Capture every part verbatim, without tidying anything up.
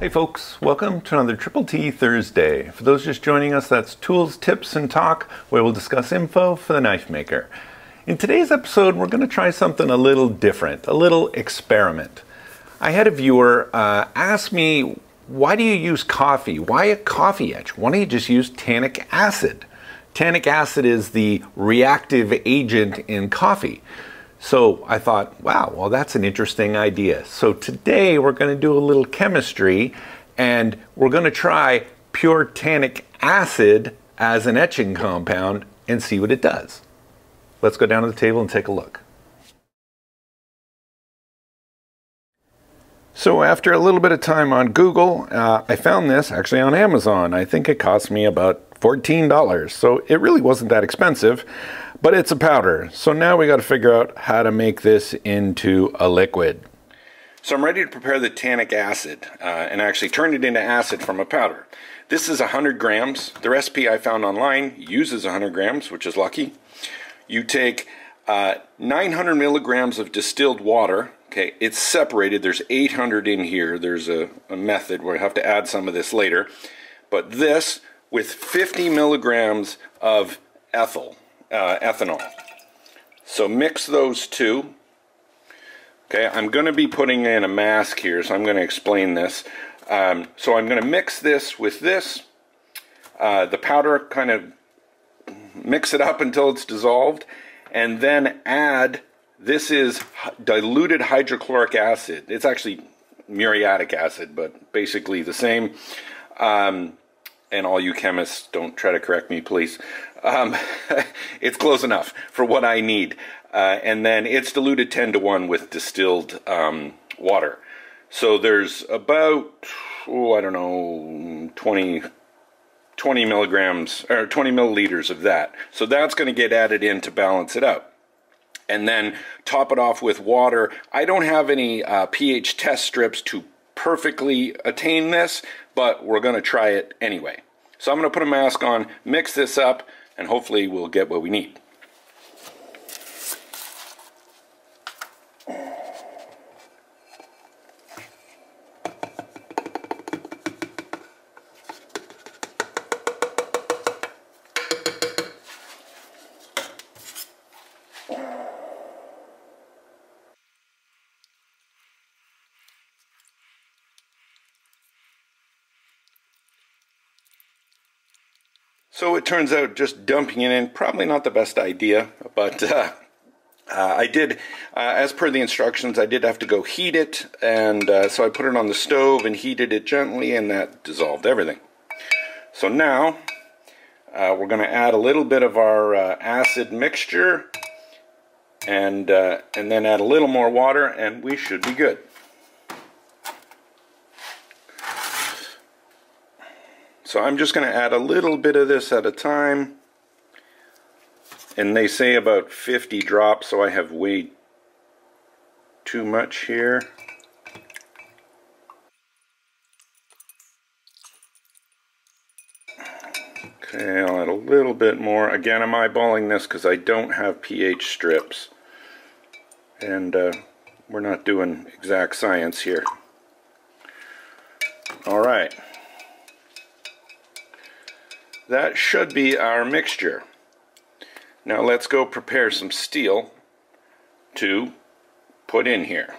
Hey folks, welcome to another Triple T Thursday. For those just joining us, that's Tools, Tips, and Talk, where we'll discuss info for the knife maker. In today's episode, we're going to try something a little different, a little experiment. I had a viewer uh, ask me, why do you use coffee? Why a coffee etch? Why don't you just use tannic acid? Tannic acid is the reactive agent in coffee. So I thought, wow, well, that's an interesting idea. So today we're going to do a little chemistry and we're going to try pure tannic acid as an etching compound and see what it does. Let's go down to the table and take a look. So after a little bit of time on Google, uh, I found this actually on Amazon. I think it cost me about fourteen dollars. So it really wasn't that expensive. But it's a powder, so now we got to figure out how to make this into a liquid. So I'm ready to prepare the tannic acid uh, and actually turn it into acid from a powder. This is one hundred grams. The recipe I found online uses one hundred grams, which is lucky. You take uh, nine hundred milligrams of distilled water. Okay, it's separated. There's eight hundred in here. There's a, a method where I have to add some of this later. But this with fifty milligrams of ethyl. Uh, ethanol. So mix those two. Okay, I'm going to be putting in a mask here, so I'm going to explain this. Um, so I'm going to mix this with this. Uh, the powder, kind of mix it up until it's dissolved, and then add, this is diluted hydrochloric acid. It's actually muriatic acid, but basically the same. Um, and all you chemists, don't try to correct me, please. Um, it's close enough for what I need. Uh, and then it's diluted ten to one with distilled um, water. So there's about, oh, I don't know, twenty, twenty milligrams, or twenty milliliters of that. So that's going to get added in to balance it out. And then top it off with water. I don't have any uh, pH test strips to perfectly attain this, but we're going to try it anyway. So I'm going to put a mask on, mix this up, and hopefully we'll get what we need. So it turns out just dumping it in, probably not the best idea, but uh, uh, I did, uh, as per the instructions, I did have to go heat it, and uh, so I put it on the stove and heated it gently, and that dissolved everything. So now, uh, we're going to add a little bit of our uh, acid mixture, and, uh, and then add a little more water, and we should be good. So I'm just going to add a little bit of this at a time, and they say about fifty drops, so I have way too much here. Okay, I'll add a little bit more. Again, I'm eyeballing this because I don't have pH strips, and uh, we're not doing exact science here. All right. That should be our mixture. Now let's go prepare some steel to put in here.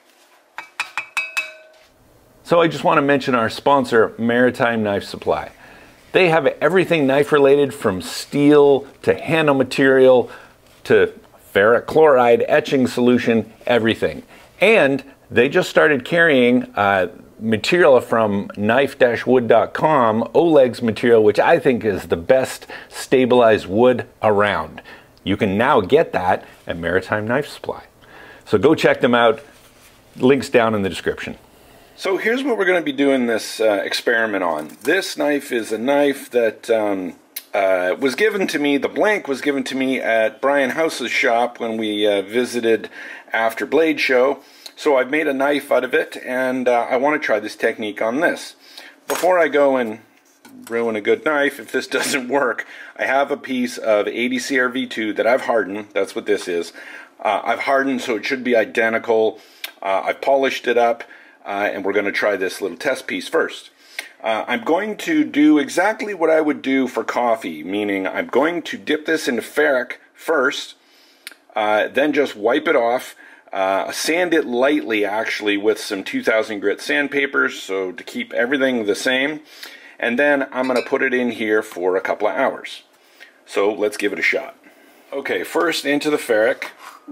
So I just want to mention our sponsor, Maritime Knife Supply. They have everything knife related, from steel to handle material to ferric chloride etching solution, everything. And they just started carrying uh, material from knife dash wood dot com, Oleg's material, which I think is the best stabilized wood around. You can now get that at Maritime Knife Supply. So go check them out. Links down in the description. So here's what we're going to be doing this uh, experiment on. This knife is a knife that um, uh, was given to me, the blank was given to me at Brian House's shop when we uh, visited after Blade Show. So I've made a knife out of it, and uh, I want to try this technique on this. Before I go and ruin a good knife, if this doesn't work, I have a piece of eighty C R V two that I've hardened. That's what this is. Uh, I've hardened so it should be identical. Uh, I've polished it up. uh, and we're going to try this little test piece first. Uh, I'm going to do exactly what I would do for coffee, meaning I'm going to dip this into ferric first, uh, then just wipe it off, uh, sand it lightly actually with some two thousand grit sandpapers, so to keep everything the same, and then I'm going to put it in here for a couple of hours. So let's give it a shot. Okay, first into the ferric.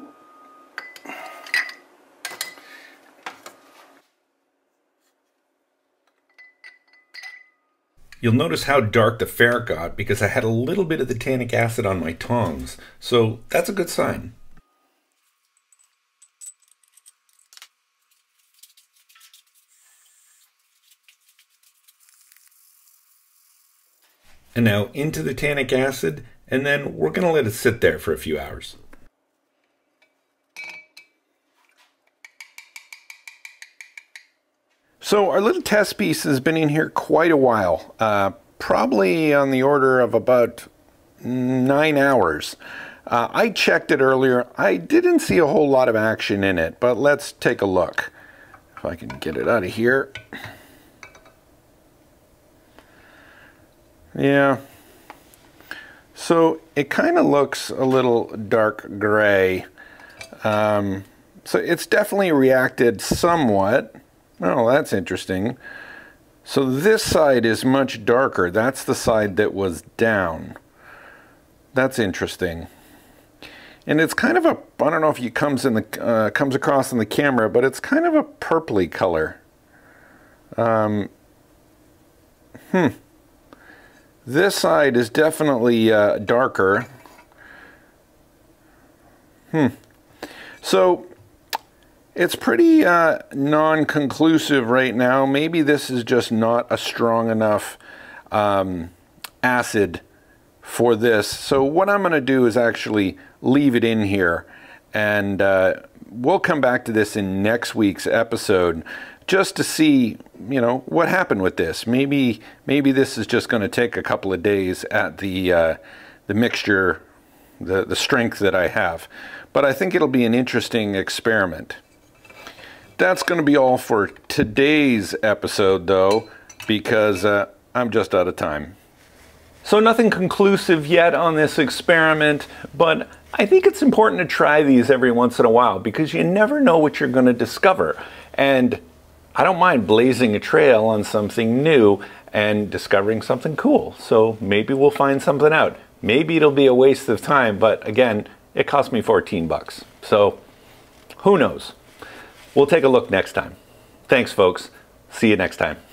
You'll notice how dark the ferric got because I had a little bit of the tannic acid on my tongs, so that's a good sign. And now into the tannic acid, and then we're going to let it sit there for a few hours. So our little test piece has been in here quite a while, uh, probably on the order of about nine hours. Uh, I checked it earlier. I didn't see a whole lot of action in it, but let's take a look. If I can get it out of here. Yeah. So it kind of looks a little dark gray. Um, so it's definitely reacted somewhat. Oh, that's interesting. So this side is much darker. That's the side that was down. That's interesting. And it's kind of a, I don't know if it comes in the uh, comes across in the camera, but it's kind of a purpley color. Um, hmm. This side is definitely uh, darker. Hmm. So it's pretty uh, non-conclusive right now. Maybe this is just not a strong enough um, acid for this. So what I'm going to do is actually leave it in here, and uh, we'll come back to this in next week's episode just to see, you know, what happened with this. Maybe maybe this is just going to take a couple of days at the uh, the mixture, the the strength that I have. But I think it'll be an interesting experiment. That's going to be all for today's episode, though, because uh, I'm just out of time. So nothing conclusive yet on this experiment, but I think it's important to try these every once in a while because you never know what you're going to discover. And I don't mind blazing a trail on something new and discovering something cool. So maybe we'll find something out. Maybe it'll be a waste of time, but again, it cost me fourteen bucks. So who knows? We'll take a look next time. Thanks, folks. See you next time.